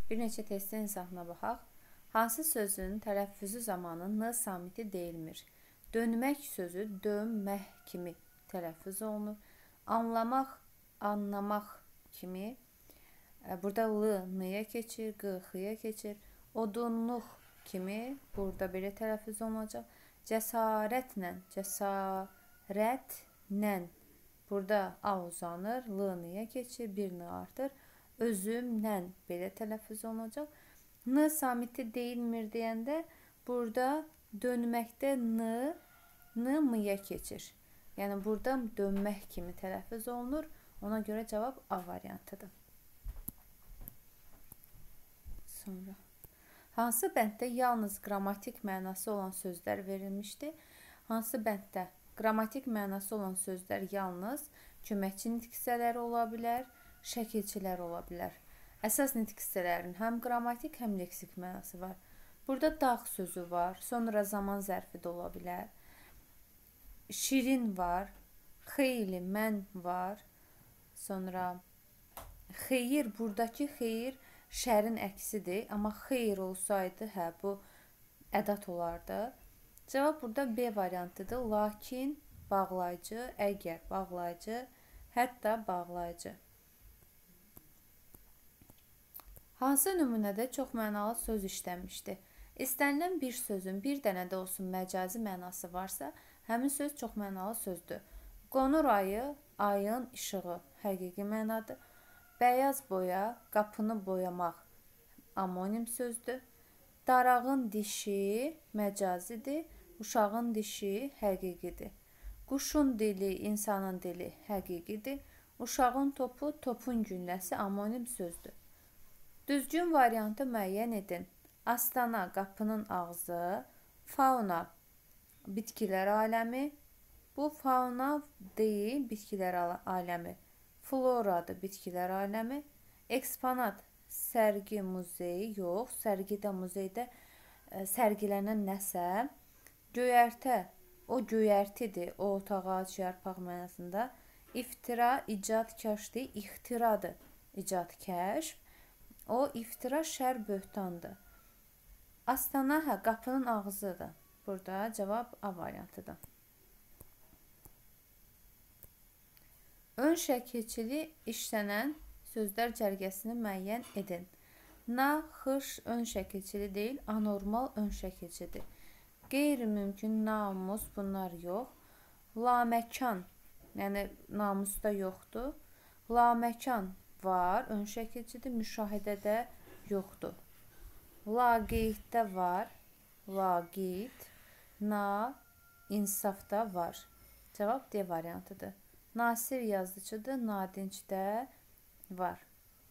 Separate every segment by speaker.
Speaker 1: Bir neçə testin izahına baxaq. Hansı sözün tələffüzü zamanı n samiti deyilmir? Dönmək sözü dönmək kimi tələffüz olunur. Anlamaq, anlamaq kimi. Burada l n-yə keçir, q x-ya keçir. Odunluq kimi burada belə tələffüz olunacaq. Cəsarətlə, cəsarətlə. Burada a uzanır, l n-yə keçir, bir n artır. Özümlə belə tələffüz olunacaq. N samiti deyilmir deyəndə burada dönməkdə n m-yə keçir. Yəni burada dönmək kimi tələffüz olunur. Ona görə cavab A variantıdır. Sonra hansı bənddə yalnız qrammatik mənası olan sözlər verilmişdir? Hansı bənddə qrammatik mənası olan sözlər yalnız köməkçi nitq hissələri ola bilər, şəkilçilər ola bilər. Əsas nitq hissələrinin həm qrammatik, həm leksik mənası var. Burada dağ sözü var, sonra zaman zərfi də ola bilər. Şirin var, xeyli, mən var. Sonra xeyir, buradakı xeyir şərin əksidir, amma xeyir olsaydı, bu ədat olardı. Cavab burada B variantıdır. Lakin, bağlayıcı, əgər, bağlayıcı, hətta bağlayıcı. Hansı nümunədə çox mənalı söz işlənmişdir? İstənilən bir sözün bir dənə də olsun məcazi mənası varsa, həmin söz çox mənalı sözdür. Qonur ayı, ayın işığı, həqiqi mənadır. Bəyaz boya, qapını boyamaq, amonim sözdür. Darağın dişi məcazidir, uşağın dişi həqiqidir. Quşun dili, insanın dili həqiqidir. Uşağın topu, topun gülləsi amonim sözdür. Düzgün variantı müəyyən edin. Astana, qapının ağzı, fauna, bitkilər aləmi. Bu fauna deyil, bitkilər aləmi. Floradır, bitkilər aləmi. Eksponat, sərgi, muzey, yox, sərgidə, muzeydə sərgilənən nəsə. Göyərtə, o göyərtidir, o otağa aç yarpaq mənasında. İftira, icad, kəşfdir, ixtiradır, icad, kəşf. O iftira, şər, böhtandır. Astana, qapının ağzıdır. Burada cavab A variantıdır. Ön şəkilçili işlənən sözlər cərgəsini müəyyən edin. Naxış ön şəkilçili deyil, anormal ön şəkilçidir. Qeyri-mümkün, namus, bunlar yox. Laməkan, yəni namusda yoxdur. Laməkan var, ön şəkilçidir, müşahidədə yoxdur. Laqeyddə var, laqeyd, na, insafda var. Cavab D variantıdır. Nasir yazıcıdır, nadincdə var.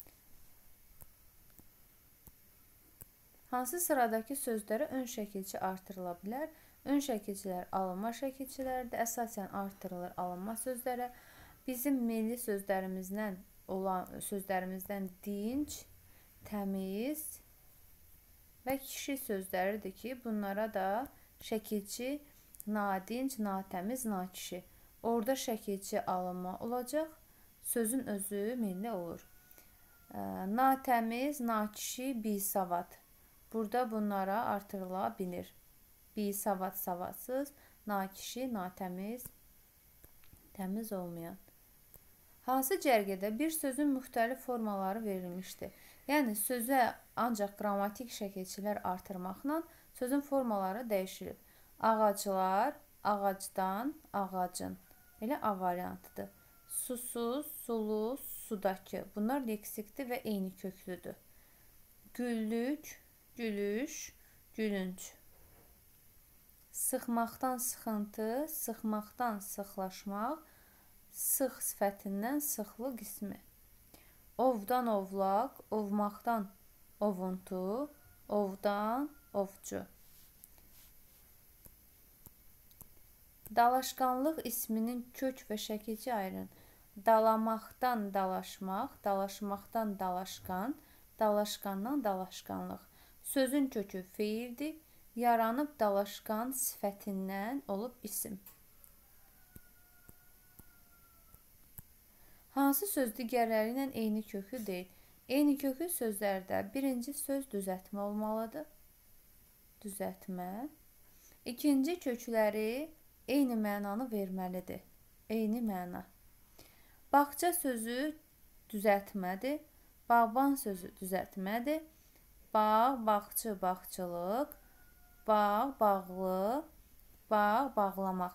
Speaker 1: Hansı sıradakı sözlərə ön şəkilçi artırıla bilər? Ön şəkilçilər alınma şəkilçiləridir. Əsasən artırılır alınma sözlərə. Bizim milli sözlərimizdən dinc, təmiz və kişi sözləridir ki, bunlara da şəkilçi nadinc, natəmiz, nakişi. Orada şəkilçi alınma olacaq, sözün özü milli olur. Natəmiz, nakişi, bisavad. Burada bunlara artırıla bilir. Bisavad, savadsız, nakişi, natəmiz, təmiz olmayan. Hansı cərgədə bir sözün müxtəlif formaları verilmişdir? Yəni, sözə ancaq qrammatik şəkilçilər artırmaqla sözün formaları dəyişilir. Ağaclar, ağacdan, ağacın. Elə A variantıdır. Susuz, sulu, sudakı. Bunlar leksikdir və eyni köklüdür. Güllük, gülüş, gülünc. Sıxmaqdan sıxıntı, sıxmaqdan sıxlaşmaq, sıx sifətindən sıxlı qismi. Ovdan ovlaq, ovmaqdan ovuntu, ovdan ovcu. Dalaşqanlıq isminin kök və şəkilçi ayırın. Dalamaqdan dalaşmaq, dalaşmaqdan dalaşqan, dalaşqandan dalaşqanlıq. Sözün kökü feildir, yaranıb dalaşqan sifətindən olub isim. Hansı söz digərləri ilə eyni köklü deyil? Eyni köklü sözlərdə birinci söz düzəltmə olmalıdır. Düzəltmə. İkinci kökləri eyni mənanı verməlidir. Eyni məna. Bağça sözü düzəltmədir. Bağban sözü düzəltmədir. Bağ, bağçı, bağçılıq. Bağ, bağlı. Bağ, bağlamaq.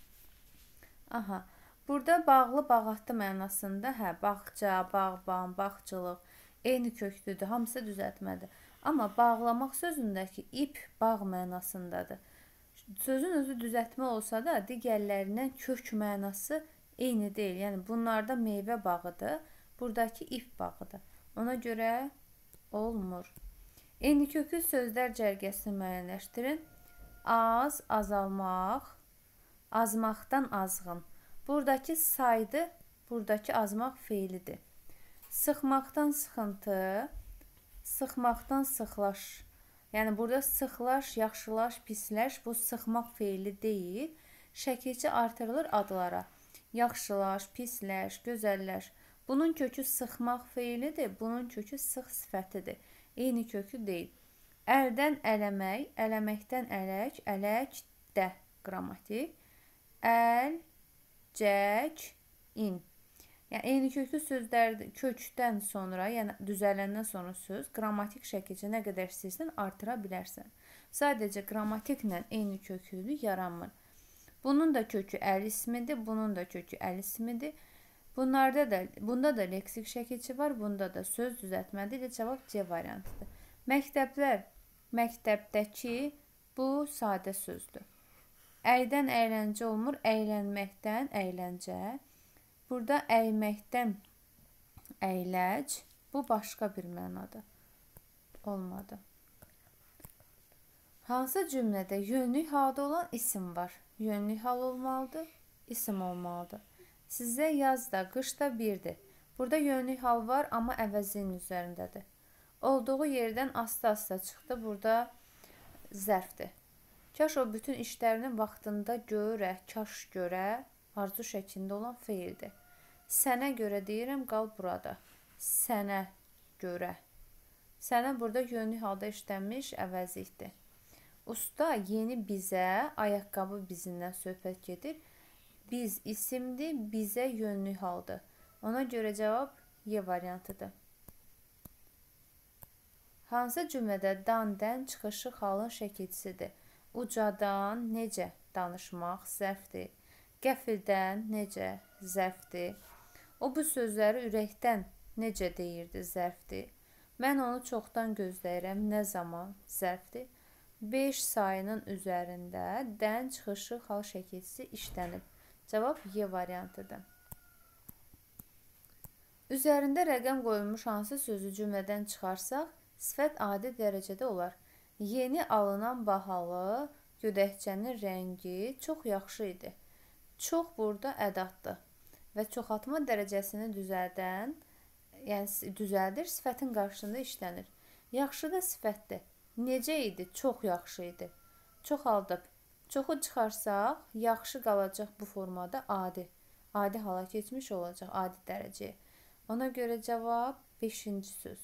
Speaker 1: Aha. Burada bağlı, bağatlı mənasında bağça, bağban, bağçılıq eyni köklüdür. Hamısı düzəltmədir. Amma bağlamaq sözündəki ip bağ mənasındadır. Sözün özü düzəltmə olsa da digərlərindən kök mənası eyni deyil. Yəni bunlarda meyvə bağıdır. Buradakı ip bağıdır. Ona görə olmur. Eyni köklü sözlər cərgəsini müəyyənləşdirin. Az, azalmaq, azmaqdan azğın. Buradakı saydı, buradakı azmaq feilidir. Sıxmaqdan sıxıntı, sıxmaqdan sıxlaş. Yəni burada sıxlaş, yaxşılaş, pisləş bu sıxmaq feili deyil. Şəkilçi artırılır adlara. Yaxşılaş, pisləş, gözəlləş. Bunun kökü sıxmaq feilidir, bunun kökü sıx sifətidir. Eyni kökü deyil. Əldən ələmək, ələməkdən ələk, ələk də qrammatik. Əl, cək, in. Yəni eyni köklü sözlər kökdən sonra, yəni düzələndən sonra söz qrammatik şəkildə nə qədər istəyirsən artıra bilərsən. Sadəcə qrammatiklə eyni köklülük yaranmır. Bunun da kökü əl ismidir, bunun da kökü əl ismidir. Bunda da leksik şəkilçi var, bunda da söz düzəltmədir. Ilə cavab C variantıdır. Məktəblər, məktəbdəki bu sadə sözdür. Əydən əyləncə olmur, əylənməkdən əyləncə. Burada əyməkdən əyləc, bu başqa bir mənadır. Olmadı. Hansı cümlədə yönlük halda olan isim var? Yönlük hal olmalıdır, isim olmalıdır. Sizə yaz da, qış da birdir. Burada yönlük hal var, amma əvəzliyin üzərindədir. Olduğu yerdən asta-asta çıxdı, burada zərfdir. Kaş o bütün işlərini vaxtında görə, kaş görə, arzu şəklində olan feildir. Sənə görə deyirəm, qal burada. Sənə görə. Sənə burada yönlü halda işlənmiş əvəzlikdir. Usta yeni bizə, ayaqqabı bizindən söhbət gedir. Biz isimdir, bizə yönlü haldır. Ona görə cavab Y variantıdır. Hansı cümlədə dan, dən çıxışı halın şəkilçisidir? Ucadan necə danışmaq zərfdir. Qəfildən necə zərfdir. O bu sözləri ürəkdən necə deyirdi zərfdir. Mən onu çoxdan gözləyirəm nə zaman zərfdir. 5 sayının üzərində dən çıxışı hal şəkilçisi işlənib. Cavab Y variantıdır. Üzərində rəqəm qoyulmuş hansı sözü cümlədən çıxarsaq, sifət adi dərəcədə olar. Yeni alınan bahalı gödəkçənin rəngi çox yaxşı idi. Çox burada ədatdır və çoxaltma dərəcəsini düzəldir, sifətin qarşısında işlənir. Yaxşı da sifətdir. Necə idi? Çox yaxşı idi. Çoxaldıb. Çoxu çıxarsaq, yaxşı qalacaq bu formada adi. Adi hala keçmiş olacaq, adi dərəcəyə. Ona görə cavab 5-ci söz.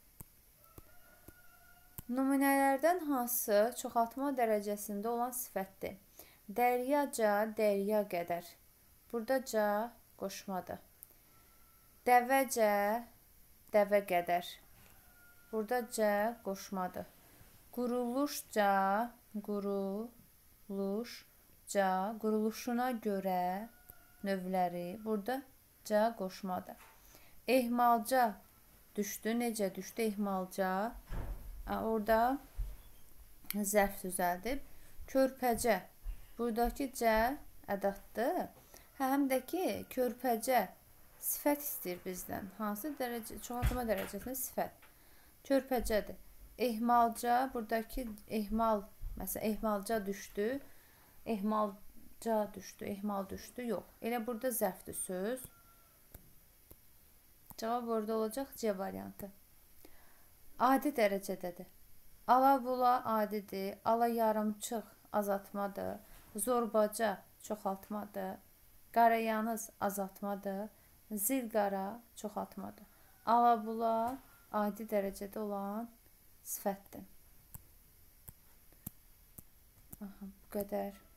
Speaker 1: Nümunələrdən hansı çoxaltma dərəcəsində olan sifətdir? Dəryaca, dərya qədər. Burada ca qoşmadır. Dəvəcə, dəvə qədər. Burada c qoşmadır. Quruluşca, quruluşca, quruluşuna görə növləri. Burada c qoşmadır. Ehmalca düşdü. Necə düşdü? Ehmalca. Orada zərf düzəldib. Körpəcə. Buradakı c ədatdır. Həm də ki, körpəcə sifət istəyir bizdən. Hansı dərəcə? Çoxaltma dərəcəsində sifət. Körpəcədir. Ehmalca, buradakı ehmal, məsələn, ehmalca düşdü. Ehmalca düşdü, ehmal düşdü. Yox. Elə burada zərfdir söz. Cavab orada olacaq C variantı. Adi dərəcədədir. Ala-bula adidir. Ala yarımçıq azaltmadır. Zorbaca çoxaltmadır. Qarayanız azaltmadır. Zilqara çoxaltmadır. Ala-bula adi dərəcədə olan sifətdir. Aha, bu qədər.